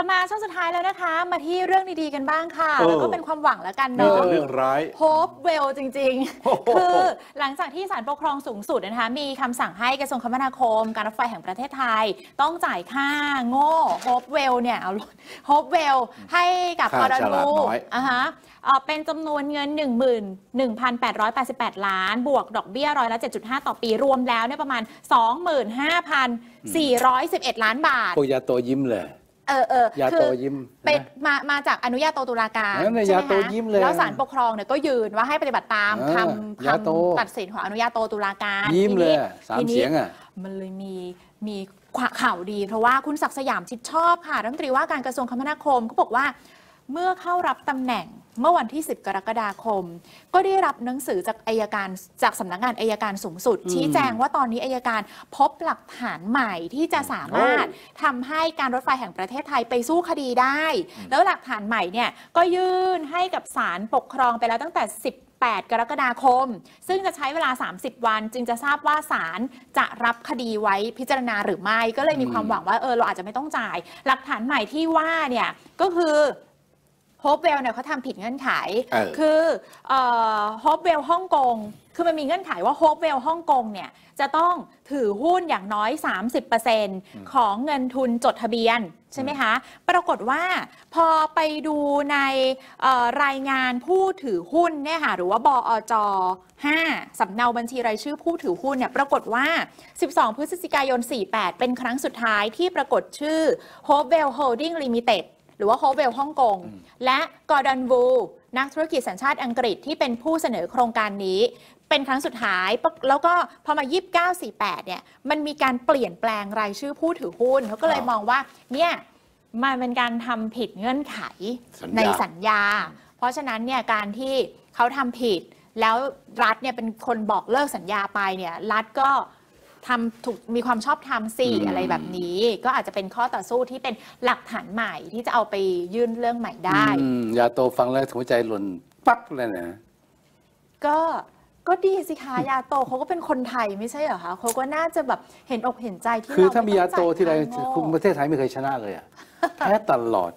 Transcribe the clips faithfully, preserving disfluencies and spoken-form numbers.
ลับมาช่วงสุดท้ายแล้วนะคะมาที่เรื่องดีๆกันบ้างค่ะแล้วก็เป็นความหวังแล้วกันเนาะเรื่องร้ายโฮปเวลจริงๆคือหลังจากที่ศาลปกครองสูงสุดนะคะมีคำสั่งให้กระทรวงคมนาคมการรถไฟแห่งประเทศไทยต้องจ่ายค่าโง่โฮปเวลเนี่ยเอาโฮปเวลให้กับกรดูอ่ะฮะเป็นจำนวนเงิน หนึ่งหมื่นหนึ่งพันแปดร้อยแปดสิบแปด ล้านบวกดอกเบี้ยร้อยละ เจ็ดจุดห้า ต่อปีรวมแล้วเนี่ยประมาณ สองหมื่นห้าพันสี่ร้อยสิบเอ็ด ล้านบาทโอยาโตยิ้มเลยเออเออยาโตยิ้มเป็นมามาจากอนุญาโตตุลาการใช่ไหมยาโตยิ้มเลยแล้วศาลปกครองเนี่ยก็ยืนว่าให้ปฏิบัติตามคำคำตัดสินของอนุญาโตตุลาการยิ้มเลยสามเสียงอ่ะมันเลยมีมีข่าวดีเพราะว่าคุณศักดิ์สยามชิดชอบค่ะรัฐมนตรีว่าการกระทรวงคมนาคมก็บอกว่าเมื่อเข้ารับตำแหน่งเมื่อวันที่สิบกรกฎาคมก็ได้รับหนังสือจากอัยการจากสำนักงานอัยการสูงสุดชี้แจงว่าตอนนี้อัยการพบหลักฐานใหม่ที่จะสามารถทำให้การรถไฟแห่งประเทศไทยไปสู้คดีได้แล้วหลักฐานใหม่เนี่ยก็ยื่นให้กับศาลปกครองไปแล้วตั้งแต่สิบแปดกรกฎาคมซึ่งจะใช้เวลาสามสิบวันจึงจะทราบว่าศาลจะรับคดีไว้พิจารณาหรือไม่ก็เลยมีความหวังว่าเออเราอาจจะไม่ต้องจ่ายหลักฐานใหม่ที่ว่าเนี่ยก็คือโฮปเวลเนี่ยเขาทำผิดเงื่อนไขคือโฮปเวลฮ่องกงคือมันมีเงื่อนไขว่าโฮปเวลฮ่องกงเนี่ยจะต้องถือหุ้นอย่างน้อย สามสิบเปอร์เซ็นต์ ของเงินทุนจดทะเบียนใช่ไหมคะปรากฏว่าพอไปดูในรายงานผู้ถือหุ้นเนี่ยค่ะหรือว่าบอจห้าสำเนาบัญชีรายชื่อผู้ถือหุ้นเนี่ยปรากฏว่าสิบสองพฤศจิกายนสี่สิบแปดเป็นครั้งสุดท้ายที่ปรากฏชื่อ Hopewell Holding Limitedหรือว่าโฮปเวลฮ่องกงและกอร์ดอนวูนักธุรกิจสัญชาติอังกฤษที่เป็นผู้เสนอโครงการนี้เป็นครั้งสุดท้ายแล้วก็พอมายี่สิบเก้า สี่สิบแปดเนี่ยมันมีการเปลี่ยนแปลงรายชื่อผู้ถือหุ้นเขาก็เลยมองว่าเนี่ยมันเป็นการทำผิดเงื่อนไขในสัญญาเพราะฉะนั้นเนี่ยการที่เขาทำผิดแล้วรัฐเนี่ยเป็นคนบอกเลิกสัญญาไปเนี่ยรัฐก็ทำถูกมีความชอบธรรมสี่อะไรแบบนี้ก็อาจจะเป็นข้อต่อสู้ที่เป็นหลักฐานใหม่ที่จะเอาไปยื่นเรื่องใหม่ได้ยาโตฟังแล้วหัวใจหล่นปั๊บเลยนะก็ก็ดีสิคะยาโตเขาก็เป็นคนไทยไม่ใช่เหรอคะเขาก็น่าจะแบบเห็นอกเห็นใจที่คือถ้ามียาโตที่ไรคุมประเทศไทยไม่เคยชนะเลยอ่ะแพ้ตลอด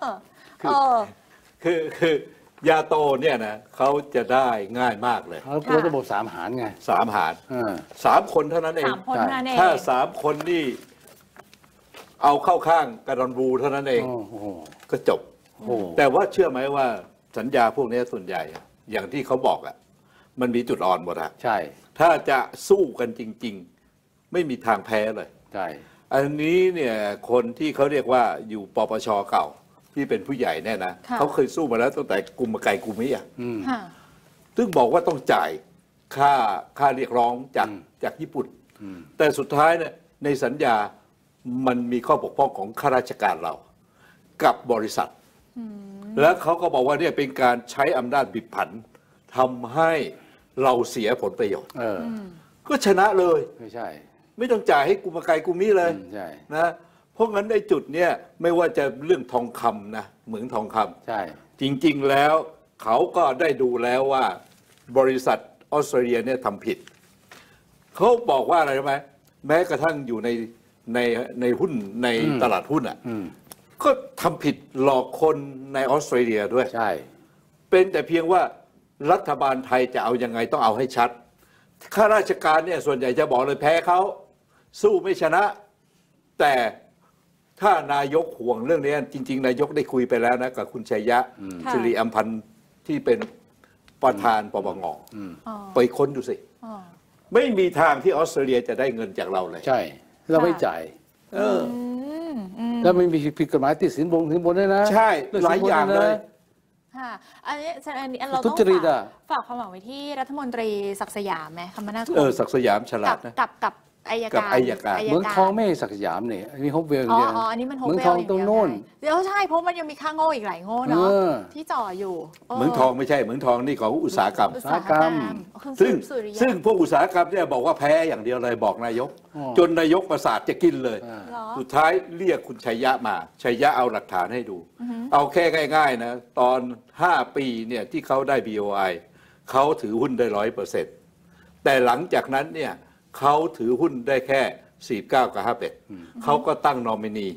คือคือยาโตเนี่ยนะเขาจะได้ง่ายมากเลยเขากลัวระบบสามหารไงสามหารสามคนเท่านั้นเองถ้าสามคนนี่เอาเข้าข้างกระดอนบูเท่านั้นเองก็จบแต่ว่าเชื่อไหมว่าสัญญาพวกนี้ส่วนใหญ่อย่างที่เขาบอกอะมันมีจุดอ่อนหมดอะใช่ถ้าจะสู้กันจริงๆไม่มีทางแพ้เลยใช่อันนี้เนี่ยคนที่เขาเรียกว่าอยู่ปปชเก่าที่เป็นผู้ใหญ่แน่นะเขาเคยสู้มาแล้วตั้งแต่กุมไก่กุมิอ่ะซึ่งบอกว่าต้องจ่ายค่าค่าเรียกร้องจากจากญี่ปุ่นแต่สุดท้ายเนี่ยในสัญญามันมีข้อบกพร่องของข้าราชการเรากับบริษัทแล้วเขาก็บอกว่าเนี่ยเป็นการใช้อำนาจบิดผันทำให้เราเสียผลประโยชน์ก็ชนะเลยไม่ใช่ไม่ต้องจ่ายให้กุมไก่กุมิเลยนะเพราะงั้นในจุดเนี้ยไม่ว่าจะเรื่องทองคำนะเหมืองทองคำใช่จริงๆแล้วเขาก็ได้ดูแล้วว่าบริษัทออสเตรเลียเนี่ยทำผิดเขาบอกว่าอะไรรู้ไหมแม้กระทั่งอยู่ในในในหุ้นในตลาดหุ้นอ่ะก็ทำผิดหลอกคนในออสเตรเลียด้วยใช่เป็นแต่เพียงว่ารัฐบาลไทยจะเอายังไงต้องเอาให้ชัดข้าราชการเนี่ยส่วนใหญ่จะบอกเลยแพ้เขาสู้ไม่ชนะแต่ถ้านายกห่วงเรื่องนี้จริงๆนายกได้คุยไปแล้วนะกับคุณชัยยะสิริอัมพันธ์ที่เป็นประธานปปงไปค้นดูสิไม่มีทางที่ออสเตรเลียจะได้เงินจากเราเลยใช่เราไม่จ่ายเออแล้วไม่มีผิดกฎหมายติดสินบนสินบนด้วยนะใช่หลายอย่างเลยค่ะอันนี้อันนี้เราต้องฝากความหวังไว้ที่รัฐมนตรีศักดิ์สยามไหมคมนาคมเออศักดิ์สยามฉลาดนะกับกับอัยการเมืองทองไม่ศักดิ์สยามเนี่ยมีโฮปเวลอ๋ออันนี้มันโฮปเวลเมืองทองตรงโน้นเดี๋ยวใช่เพราะมันยังมีค่าโง่อีกหลายโง่เนาะที่จ่ออยู่เมืองทองไม่ใช่เมืองทองนี่ของอุตสาหกรรมอุตสาหกรรมซึ่งซึ่งพวกอุตสาหกรรมเนี่ยบอกว่าแพ้อย่างเดียวเลยบอกนายกจนนายกประสาทจะกินเลยสุดท้ายเรียกคุณชัยยะมาชัยยะเอาหลักฐานให้ดูเอาแค่ง่ายๆนะตอนห้าปีเนี่ยที่เขาได้ บี โอ ไอ เขาถือหุ้นได้ร้อยเปอร์เซ็นต์แต่หลังจากนั้นเนี่ยเขาถือหุ้นได้แค่สี่สิบเก้ากับห้าสิบเอ็ดเขาก็ตั้งนอมินี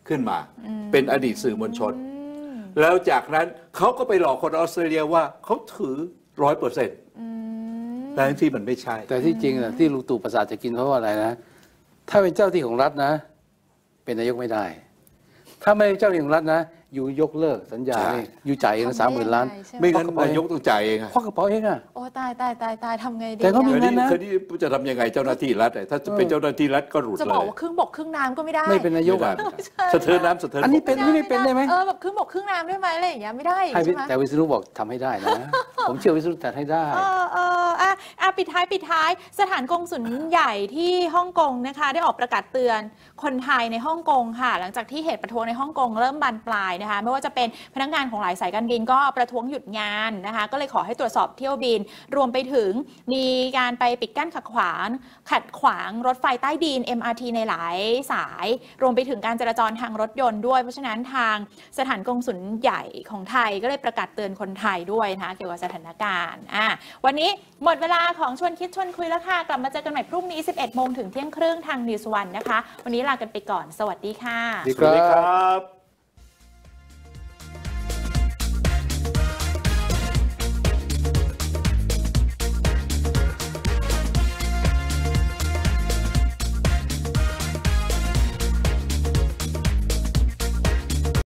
ขึ้นมา เป็นอดีตสื่อมวลชน แล้วจากนั้นเขาก็ไปหลอกคนออสเตรเลียว่าเขาถือร้อยเปอร์เซ็นต์แต่ที่มันไม่ใช่แต่ที่จริงนะที่ลุงตู่ประสาทจะกินเพราะว่าอะไรนะถ้าเป็นเจ้าที่ของรัฐนะ เป็นนายกไม่ได้ ถ้าไม่เป็นเจ้าที่ของรัฐนะอยู่ยกเลิกสัญญาใช่นี่อยู่จ่ายเองสามหมื่นล้านไม่งั้นนายกต้องจ่ายเองอะควักกระเป๋าเองอะโอ้ตายตายตายตายทำไงดีแต่ก็มีเคยงั้นี่นนะเคยนี่จะทำยังไงเจ้าหน้าที่รัฐอะถ้าจะเป็นเจ้าหน้าที่รัฐก็หลุดจะเลบอกยว่าครึ่งบกครึ่งน้ำก็ไม่ได้ไม่เป็นนายกไม่อะได้สะเทินน้ำสะเทินอันนี้บกเป็นนี่ไม่เป็นได้ไหมเออแบบครึ่งบกครึ่งน้ำได้ไหมอะไรอย่างเงี้ยไม่ได้ให้ใช่ไหมแต่วิศนุบอกทำให้ได้นะ ผมเชื่อวิศนุจัดให้ได้เออเอออ่ะอ่ะปิดท้ายปิดท้ายสถานกงสุลใหญ่ที่ฮ่องกงนะคะได้ออกประกาศเตือนคนไทยในฮ่องกงค่ะหลังจากที่เหตุประท้วงในฮ่องกงเริ่มบานปลายนะคะไม่ว่าจะเป็นพนักงานของหลายสายการบินก็ประท้วงหยุดงานนะคะก็เลยขอให้ตรวจสอบเที่ยวบินรวมไปถึงมีการไปปิดกั้นขัดขวางขัดขวางรถไฟใต้ดิน เอ็ม อาร์ ที ในหลายสาย รวมไปถึงการจราจรทางรถยนต์ด้วยเพราะฉะนั้นทางสถานกงสุลใหญ่ของไทยก็เลยประกาศเตือนคนไทยด้วยนะคะเกี่ยวกับสถานการณ์อ่ะวันนี้หมดเวลาของชวนคิดชวนคุยแล้วค่ะกลับมาเจอกันใหม่พรุ่งนี้สิบเอ็ดโมงถึงเที่ยงครึ่งทาง News วันนะคะวันนี้ลากันไปก่อนสวัสดีค่ะดีสวัสดีครับ